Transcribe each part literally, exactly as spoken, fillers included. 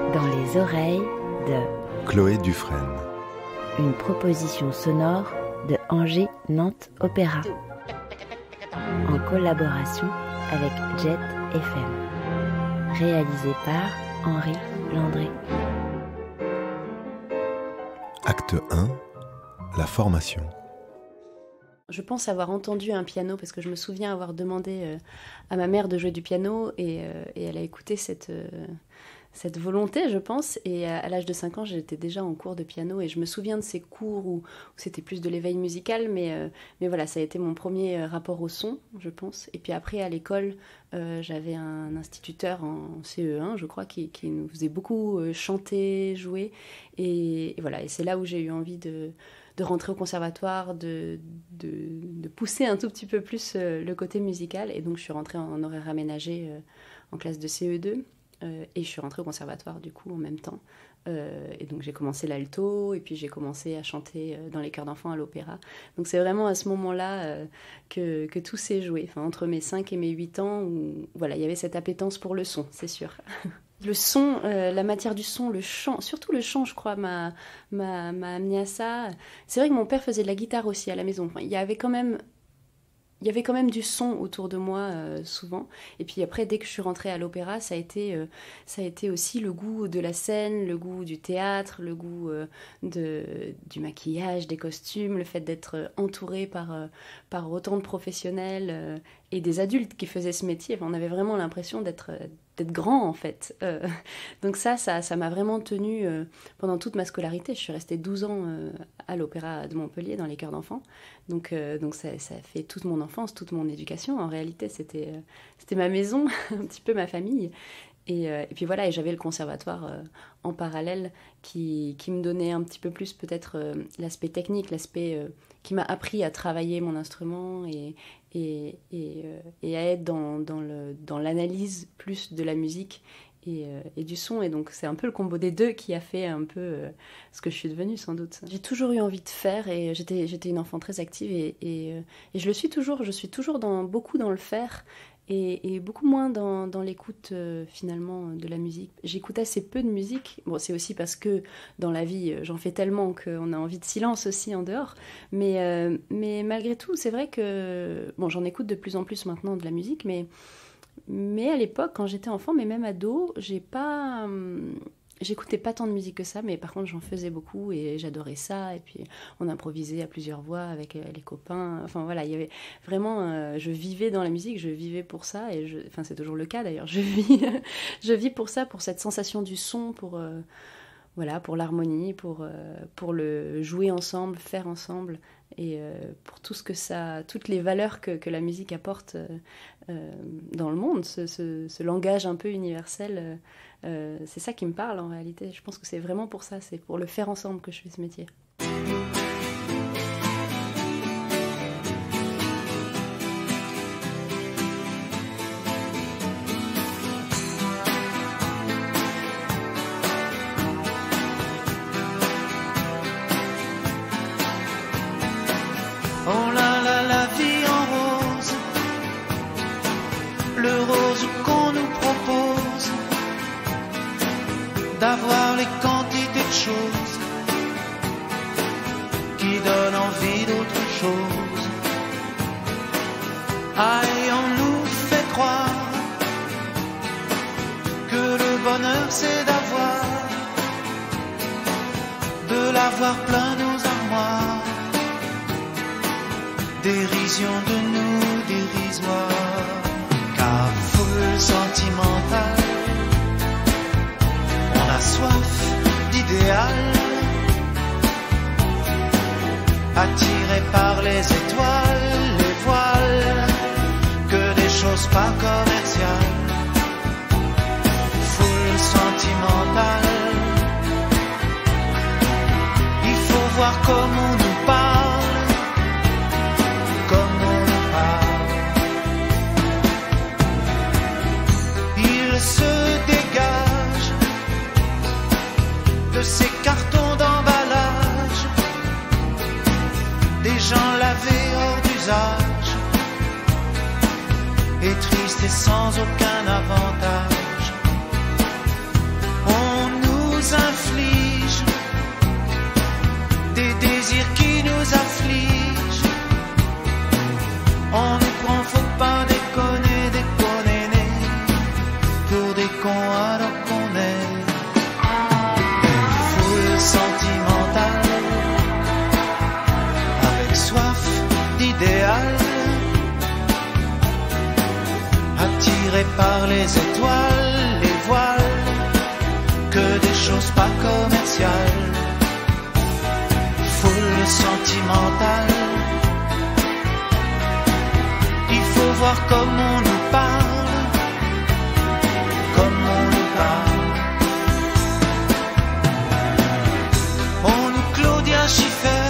Dans les oreilles de Chloé Dufresne. Une proposition sonore de Angers Nantes Opéra en collaboration avec Jet F M, réalisé par Henri Landré. Acte un, la formation. Je pense avoir entendu un piano parce que je me souviens avoir demandé euh, à ma mère de jouer du piano et, euh, et elle a écouté cette, euh, cette volonté, je pense. Et à, à l'âge de cinq ans, j'étais déjà en cours de piano et je me souviens de ces cours où, où c'était plus de l'éveil musical, mais, euh, mais voilà, ça a été mon premier rapport au son, je pense. Et puis après, à l'école, euh, j'avais un instituteur en C E un, je crois, qui, qui nous faisait beaucoup euh, chanter, jouer. Et, et voilà, et c'est là où j'ai eu envie de... de rentrer au conservatoire, de, de, de pousser un tout petit peu plus euh, le côté musical. Et donc, je suis rentrée en, en horaire aménagé euh, en classe de C E deux. Euh, et je suis rentrée au conservatoire, du coup, en même temps. Euh, et donc, j'ai commencé l'alto, et puis j'ai commencé à chanter euh, dans les chœurs d'enfants à l'opéra. Donc, c'est vraiment à ce moment-là euh, que, que tout s'est joué. Enfin, entre mes cinq et mes huit ans, où voilà, il y avait cette appétence pour le son, c'est sûr. Le son, euh, la matière du son, le chant, surtout le chant, je crois, m'a, m'a, m'a amené à ça. C'est vrai que mon père faisait de la guitare aussi à la maison. Enfin, il y avait quand même, il y avait quand même du son autour de moi euh, souvent. Et puis après, dès que je suis rentrée à l'opéra, ça a été, euh, ça a été aussi le goût de la scène, le goût du théâtre, le goût euh, de, du maquillage, des costumes, le fait d'être entourée par, euh, par autant de professionnels euh, et des adultes qui faisaient ce métier. Enfin, on avait vraiment l'impression d'être... d'être grand en fait. Euh, donc ça, ça, ça m'a vraiment tenue euh, pendant toute ma scolarité. Je suis restée douze ans euh, à l'Opéra de Montpellier dans les chœurs d'enfants. Donc, euh, donc ça, ça a fait toute mon enfance, toute mon éducation. En réalité, c'était, euh, c'était ma maison, un petit peu ma famille. Et, euh, et puis voilà, et j'avais le conservatoire euh, en parallèle qui, qui me donnait un petit peu plus peut-être euh, l'aspect technique, l'aspect euh, qui m'a appris à travailler mon instrument et, et, et, euh, et à être dans, dans, le, dans l'analyse plus de la musique et, euh, et du son. Et donc c'est un peu le combo des deux qui a fait un peu euh, ce que je suis devenue sans doute. J'ai toujours eu envie de faire et j'étais, j'étais une enfant très active et, et, euh, et je le suis toujours. Je suis toujours dans, beaucoup dans le faire. Et, et beaucoup moins dans, dans l'écoute euh, finalement de la musique. J'écoute assez peu de musique. Bon, c'est aussi parce que dans la vie, j'en fais tellement qu'on a envie de silence aussi en dehors. Mais, euh, mais malgré tout, c'est vrai que... Bon, j'en écoute de plus en plus maintenant de la musique, mais, mais à l'époque, quand j'étais enfant, mais même ado, j'ai pas... Hum, J'écoutais pas tant de musique que ça, mais par contre j'en faisais beaucoup et j'adorais ça. Et puis on improvisait à plusieurs voix avec les copains. Enfin voilà, il y avait vraiment, euh, je vivais dans la musique, je vivais pour ça. Et je, enfin c'est toujours le cas d'ailleurs. Je vis, je vis pour ça, pour cette sensation du son, pour euh, voilà, pour l'harmonie, pour euh, pour le jouer ensemble, faire ensemble, et euh, pour tout ce que ça, toutes les valeurs que que la musique apporte euh, euh, dans le monde, ce, ce, ce langage un peu universel. Euh, Euh, c'est ça qui me parle en réalité. Je pense que c'est vraiment pour ça, c'est pour le faire ensemble que je fais ce métier. Oh là là, la vie en rose, le rose qu'on nous propose, d'avoir les quantités de choses qui donnent envie d'autre chose. Aïe, on nous fait croire que le bonheur c'est d'avoir, de l'avoir plein nos armoires. Dérision de nous dérisoire, car foule sentimentale, on a soif d'idéal, attiré par les étoiles, les voiles, que des choses pas commerciales. Foule sentimentale, il faut voir comment on nous parle, comme on nous parle. Il se dégage de ces cartons d'emballage, des gens lavés hors d'usage, et tristes et sans aucun avantage. On attiré par les étoiles, les voiles, que des choses pas commerciales, foule sentimentale. Il faut voir comme on nous parle, comme on nous parle. On nous Claudia Schiffer,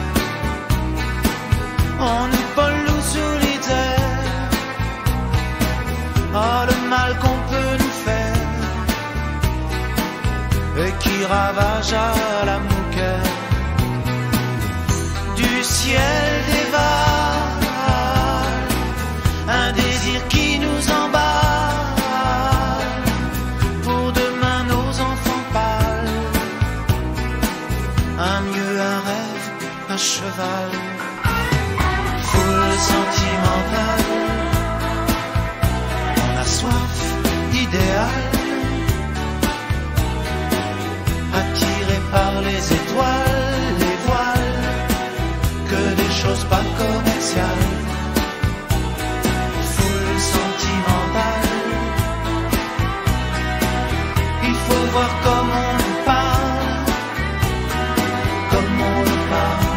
on nous Paul Solitaire. Oh, le mal qu'on peut nous faire et qui ravage à la mouquette du ciel dévale, un désir qui nous emballe. Pour demain nos enfants pâles, un mieux, un rêve, un cheval, foule sentimentale. On a soif d'idéal, attiré par les étoiles, les voiles, que des choses pas commerciales, foule sentimentale. Il faut voir comment on nous parle, comme on nous parle.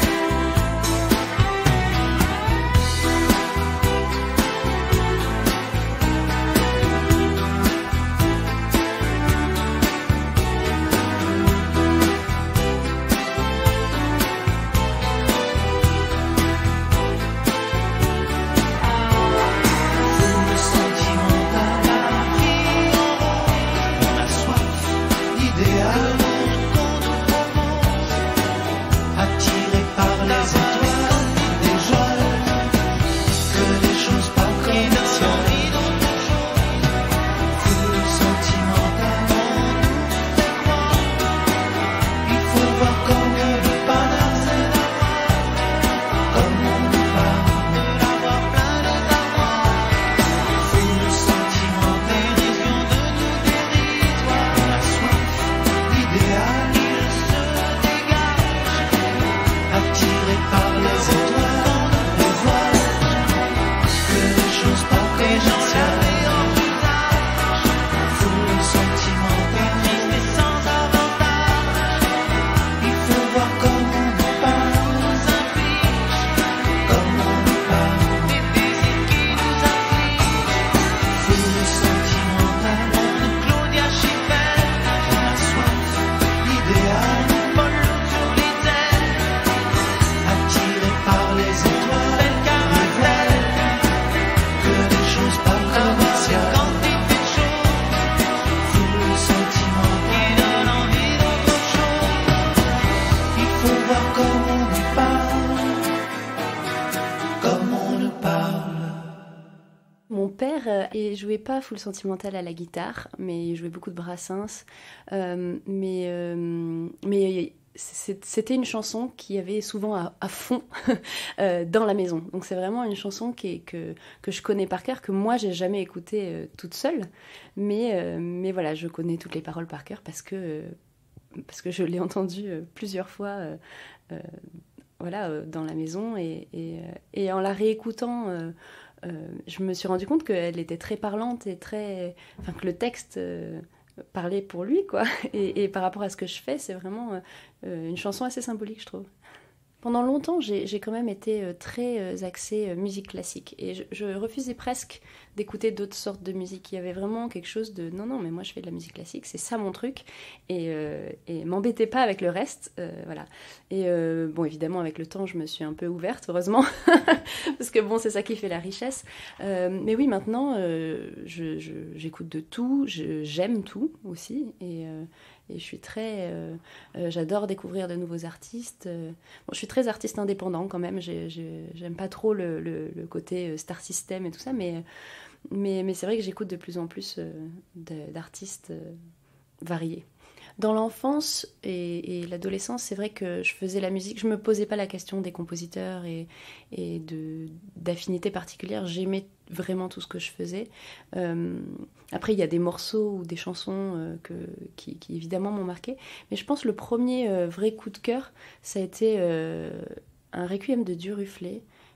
Et jouait pas full sentimental à la guitare, mais il jouait beaucoup de Brassens. Euh, mais euh, mais c'était une chanson qui avait souvent à, à fond euh, dans la maison. Donc c'est vraiment une chanson qui est, que, que je connais par cœur, que moi j'ai jamais écoutée euh, toute seule. Mais, euh, mais voilà, je connais toutes les paroles par cœur parce que, euh, parce que je l'ai entendue euh, plusieurs fois euh, euh, voilà, euh, dans la maison. Et, et, euh, et en la réécoutant... Euh, Euh, je me suis rendu compte qu'elle était très parlante et très... Enfin, que le texte euh, parlait pour lui, quoi. Et, et par rapport à ce que je fais, c'est vraiment euh, une chanson assez symbolique, je trouve. Pendant longtemps, j'ai, j'ai quand même été euh, très euh, axée euh, musique classique. Et je, je refusais presque d'écouter d'autres sortes de musique. Il y avait vraiment quelque chose de... Non, non, mais moi, je fais de la musique classique, c'est ça mon truc. Et, euh, et m'embêtez pas avec le reste. Euh, voilà. Et euh, bon, évidemment, avec le temps, je me suis un peu ouverte, heureusement. Parce que bon, c'est ça qui fait la richesse. Euh, mais oui, maintenant, euh, je, je, j'écoute de tout. Je, j'aime tout aussi. Et... Euh, Et je suis très... Euh, euh, j'adore découvrir de nouveaux artistes. Euh, bon, je suis très artiste indépendant quand même. J'ai, j'ai, j'aime pas trop le, le, le côté star system et tout ça. Mais, mais, mais c'est vrai que j'écoute de plus en plus euh, de, d'artistes euh, variés. Dans l'enfance et, et l'adolescence, c'est vrai que je faisais la musique. Je me posais pas la question des compositeurs et, et de, d'affinités particulières. J'aimais vraiment tout ce que je faisais. Euh, après, il y a des morceaux ou des chansons euh, que, qui, qui évidemment m'ont marqué. Mais je pense que le premier euh, vrai coup de cœur, ça a été euh, un requiem de Duruflé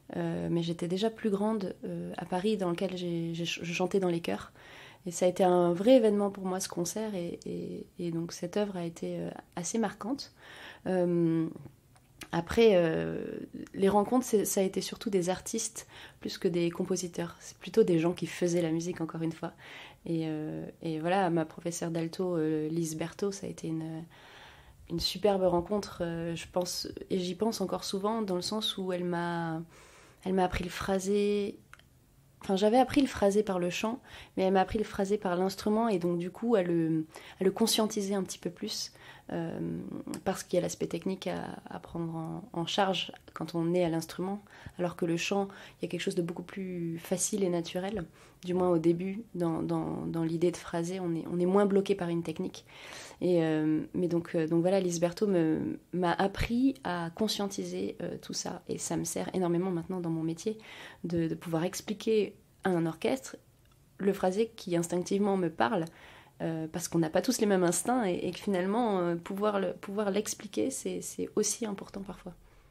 euh, mais j'étais déjà plus grande euh, à Paris, dans lequel j'ai, j'ai, je chantais dans les chœurs. Et ça a été un vrai événement pour moi, ce concert, et, et, et donc cette œuvre a été euh, assez marquante. Euh, après, euh, les rencontres, c'est, ça a été surtout des artistes plus que des compositeurs. C'est plutôt des gens qui faisaient la musique, encore une fois. Et, euh, et voilà, ma professeure d'alto, euh, Lise Berthaud, ça a été une, une superbe rencontre, euh, je pense, et j'y pense encore souvent, dans le sens où elle m'a, elle m'a appris le phrasé. Enfin, j'avais appris le phrasé par le chant, mais elle m'a appris le phrasé par l'instrument, et donc du coup à le, à le conscientiser un petit peu plus, euh, parce qu'il y a l'aspect technique à, à prendre en, en charge quand on est à l'instrument, alors que le chant, il y a quelque chose de beaucoup plus facile et naturel, du moins au début, dans, dans, dans l'idée de phraser, on est, on est moins bloqué par une technique. Et, euh, mais donc, euh, donc voilà, Lise Berthaud me, m'a appris à conscientiser euh, tout ça, et ça me sert énormément maintenant dans mon métier de, de pouvoir expliquer à un orchestre le phrasé qui instinctivement me parle, euh, parce qu'on n'a pas tous les mêmes instincts, et, et que finalement euh, pouvoir, le, pouvoir l'expliquer, c'est, c'est aussi important parfois.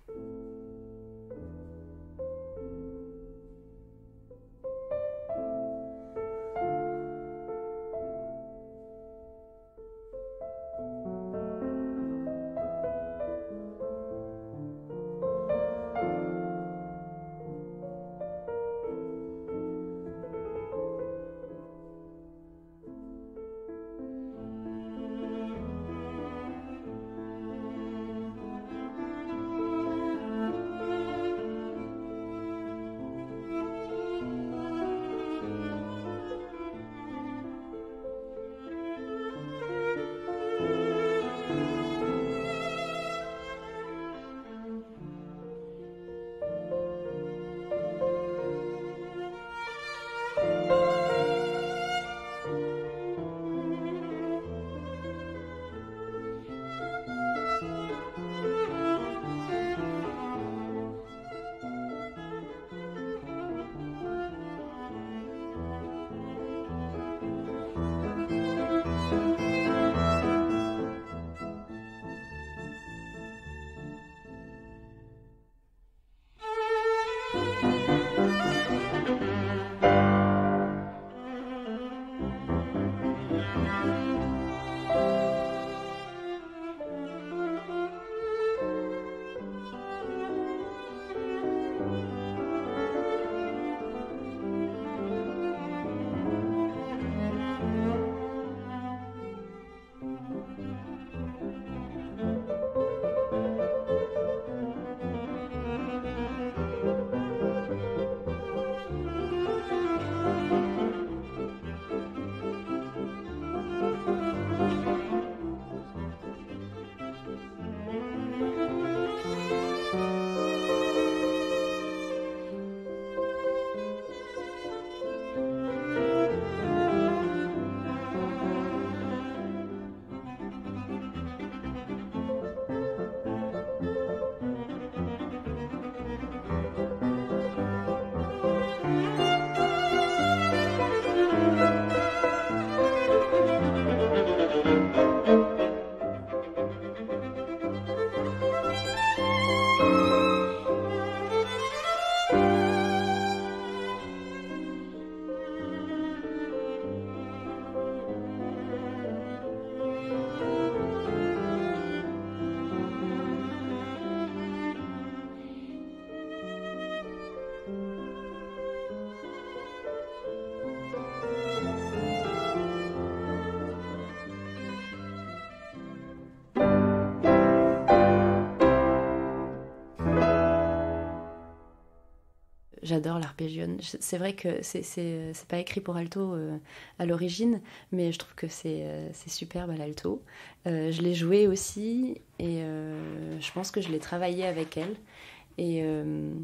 J'adore l'arpégione. C'est vrai que c'est, c'est, c'est pas écrit pour alto euh, à l'origine, mais je trouve que c'est, euh, c'est superbe à l'alto. Euh, je l'ai joué aussi, et euh, je pense que je l'ai travaillé avec elle. Et, euh,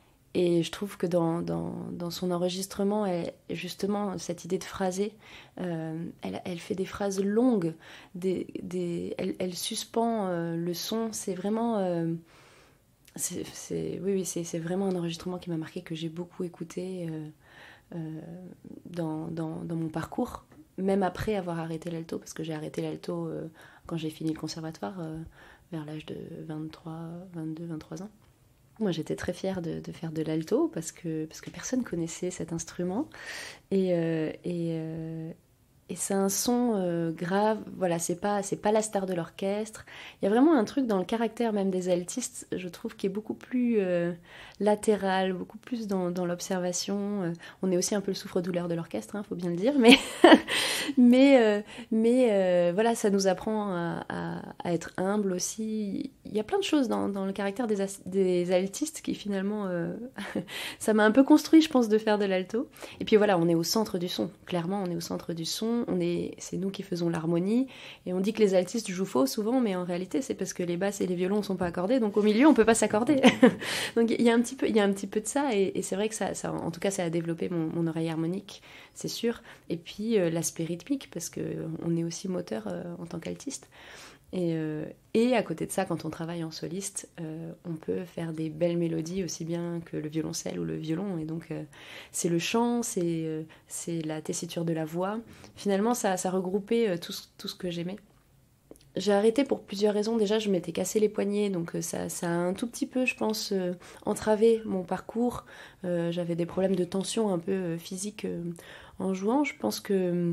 et je trouve que dans, dans, dans son enregistrement, elle, justement, cette idée de phraser, euh, elle, elle fait des phrases longues, des, des, elle, elle suspend euh, le son. C'est vraiment... Euh, C'est, c'est, oui, oui c'est, c'est vraiment un enregistrement qui m'a marqué, que j'ai beaucoup écouté euh, euh, dans, dans, dans mon parcours, même après avoir arrêté l'alto, parce que j'ai arrêté l'alto euh, quand j'ai fini le conservatoire, euh, vers l'âge de vingt-trois, vingt-deux, vingt-trois ans. Moi, j'étais très fière de, de faire de l'alto parce que, parce que personne connaissait cet instrument. Et, euh, et, euh, et c'est un son euh, grave, voilà, c'est pas, c'est pas la star de l'orchestre. Il y a vraiment un truc dans le caractère même des altistes, je trouve, qui est beaucoup plus euh, latéral, beaucoup plus dans, dans l'observation. Euh, on est aussi un peu le souffre-douleur de l'orchestre, il hein, faut bien le dire, mais, mais, euh, mais euh, voilà, ça nous apprend à, à, à être humble aussi. Il y a plein de choses dans, dans le caractère des, as- des altistes qui finalement, euh, ça m'a un peu construit, je pense, de faire de l'alto. Et puis voilà, on est au centre du son, clairement, on est au centre du son. On est, c'est nous qui faisons l'harmonie et on dit que les altistes jouent faux souvent, mais en réalité c'est parce que les basses et les violons ne sont pas accordés, donc au milieu on peut pas s'accorder. Donc il y a un petit peu, il y a un petit peu de ça et, et c'est vrai que ça, ça, en tout cas ça a développé mon, mon oreille harmonique, c'est sûr. Et puis euh, l'aspect rythmique parce que on est aussi moteur euh, en tant qu'altiste. Et, euh, et à côté de ça, quand on travaille en soliste, euh, on peut faire des belles mélodies aussi bien que le violoncelle ou le violon. Et donc, euh, c'est le chant, c'est, euh, c'est la tessiture de la voix. Finalement, ça, ça regroupait euh, tout, tout ce que j'aimais. J'ai arrêté pour plusieurs raisons. Déjà, je m'étais cassé les poignets, donc euh, ça, ça a un tout petit peu, je pense, euh, entravé mon parcours. Euh, j'avais des problèmes de tension un peu euh, physique euh, en jouant. Je pense que euh,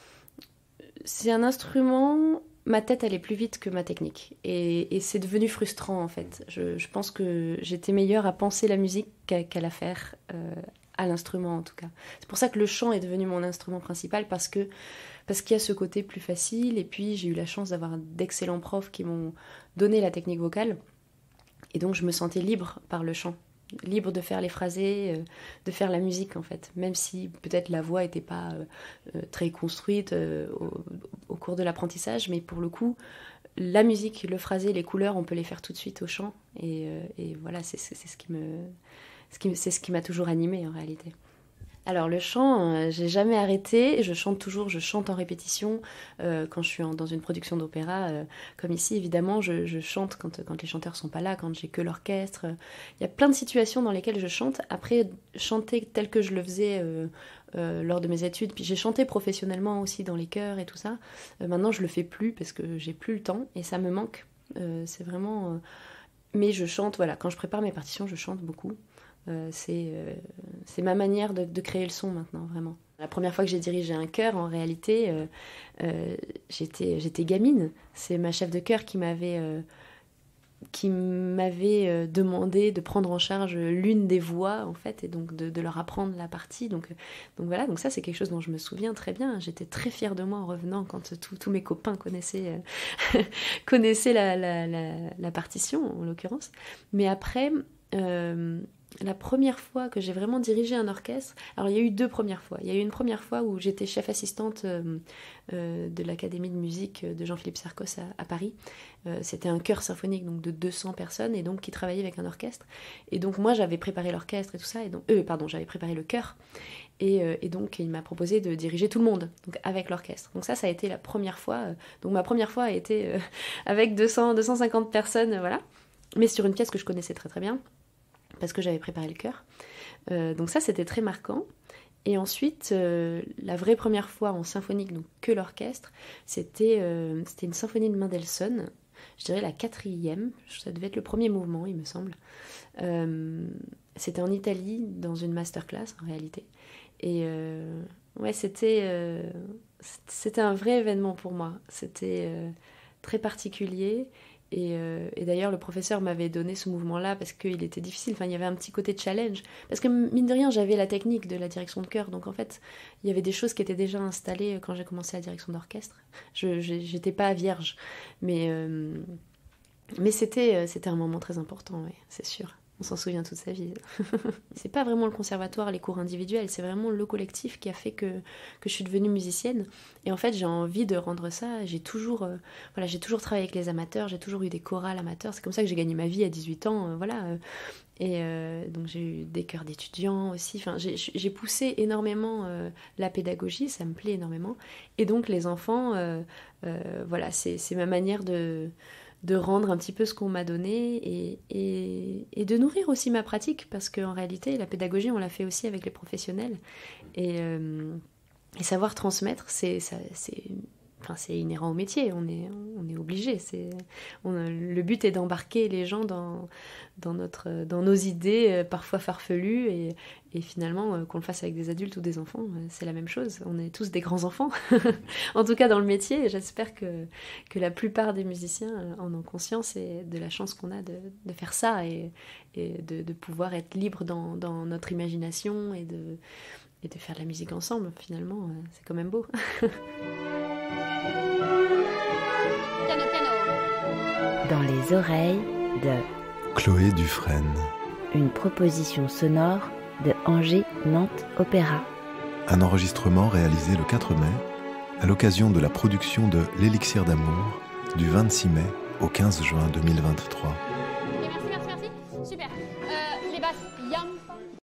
c'est un instrument... Ma tête allait plus vite que ma technique. Et, et c'est devenu frustrant, en fait. Je, je pense que j'étais meilleure à penser la musique qu'à, qu'à la faire, euh, à l'instrument en tout cas. C'est pour ça que le chant est devenu mon instrument principal, parce que parce qu'il y a ce côté plus facile. Et puis j'ai eu la chance d'avoir d'excellents profs qui m'ont donné la technique vocale. Et donc je me sentais libre par le chant. Libre de faire les phrasés, euh, de faire la musique en fait, même si peut-être la voix n'était pas euh, euh, très construite euh, au, au cours de l'apprentissage, mais pour le coup, la musique, le phrasé, les couleurs, on peut les faire tout de suite au chant, et, euh, et voilà, c'est, c'est, c'est ce qui me, ce qui, c'est ce qui m'a toujours animée en réalité. Alors le chant, euh, j'ai jamais arrêté, je chante toujours, je chante en répétition, euh, quand je suis en, dans une production d'opéra, euh, comme ici évidemment, je, je chante quand, quand les chanteurs sont pas là, quand j'ai que l'orchestre. Il y a plein de situations dans lesquelles je chante. Après, chanter tel que je le faisais euh, euh, lors de mes études, puis j'ai chanté professionnellement aussi dans les chœurs et tout ça, euh, maintenant je le fais plus parce que j'ai plus le temps et ça me manque, euh, c'est vraiment... Euh... Mais je chante, voilà, quand je prépare mes partitions, je chante beaucoup. Euh, c'est, euh, c'est ma manière de, de créer le son maintenant, vraiment. La première fois que j'ai dirigé un chœur, en réalité, euh, euh, j'étais, j'étais gamine. C'est ma chef de chœur qui m'avait, euh, qui m'avait euh, demandé de prendre en charge l'une des voix, en fait, et donc de, de leur apprendre la partie. Donc, donc voilà, donc ça c'est quelque chose dont je me souviens très bien. J'étais très fière de moi en revenant quand tous mes copains connaissaient, euh, connaissaient la, la, la, la partition, en l'occurrence. Mais après... Euh, La première fois que j'ai vraiment dirigé un orchestre, alors il y a eu deux premières fois. Il y a eu une première fois où j'étais chef assistante euh, euh, de l'Académie de musique de Jean-Philippe Sarcos à, à Paris. Euh, c'était un chœur symphonique donc de deux cents personnes et donc qui travaillait avec un orchestre. Et donc moi j'avais préparé l'orchestre et tout ça. Et donc, euh, pardon, j'avais préparé le chœur. Et, euh, et donc il m'a proposé de diriger tout le monde, donc avec l'orchestre. Donc ça, ça a été la première fois. Donc ma première fois a été euh, avec deux cents, deux cent cinquante personnes, euh, voilà. Mais sur une pièce que je connaissais très très bien, parce que j'avais préparé le chœur. Euh, donc ça, c'était très marquant. Et ensuite, euh, la vraie première fois en symphonique, donc que l'orchestre, c'était, euh, c'était une symphonie de Mendelssohn, je dirais la quatrième, ça devait être le premier mouvement, il me semble. Euh, c'était en Italie, dans une masterclass, en réalité. Et euh, ouais, c'était, euh, c'était un vrai événement pour moi. C'était euh, très particulier. Et, euh, et d'ailleurs, le professeur m'avait donné ce mouvement-là parce qu'il était difficile. Enfin, il y avait un petit côté de challenge. Parce que, mine de rien, j'avais la technique de la direction de chœur. Donc, en fait, il y avait des choses qui étaient déjà installées quand j'ai commencé la direction d'orchestre. Je, je, j'étais pas vierge. Mais, euh, mais c'était, c'était un moment très important, ouais, c'est sûr. On s'en souvient toute sa vie. C'est pas vraiment le conservatoire, les cours individuels, c'est vraiment le collectif qui a fait que, que je suis devenue musicienne. Et en fait, j'ai envie de rendre ça. J'ai toujours, euh, voilà, j'ai toujours travaillé avec les amateurs, j'ai toujours eu des chorales amateurs. C'est comme ça que j'ai gagné ma vie à dix-huit ans. Euh, voilà. Et euh, donc j'ai eu des chœurs d'étudiants aussi. Enfin, j'ai, j'ai poussé énormément euh, la pédagogie, ça me plaît énormément. Et donc les enfants, euh, euh, voilà, c'est, c'est ma manière de... de rendre un petit peu ce qu'on m'a donné et, et, et de nourrir aussi ma pratique parce qu'en réalité la pédagogie on l'a fait aussi avec les professionnels et, euh, et savoir transmettre c'est, ça, c'est, enfin, c'est inhérent au métier, on est, on est obligé. C'est, on, le but est d'embarquer les gens dans, dans, notre, dans nos idées, euh, parfois farfelues, et, et finalement, euh, qu'on le fasse avec des adultes ou des enfants, euh, c'est la même chose. On est tous des grands enfants, en tout cas dans le métier, et j'espère que, que la plupart des musiciens euh, en ont conscience, et de la chance qu'on a de, de faire ça, et, et de, de pouvoir être libre dans, dans notre imagination, et de... et de faire de la musique ensemble, finalement, euh, c'est quand même beau. Piano, piano. Dans les oreilles de Chloé Dufresne. Une proposition sonore de Angers Nantes Opéra. Un enregistrement réalisé le quatre mai, à l'occasion de la production de L'Élixir d'amour, du vingt-six mai au quinze juin deux mille vingt-trois. Merci, merci, merci. Super. Euh, les basses, yam.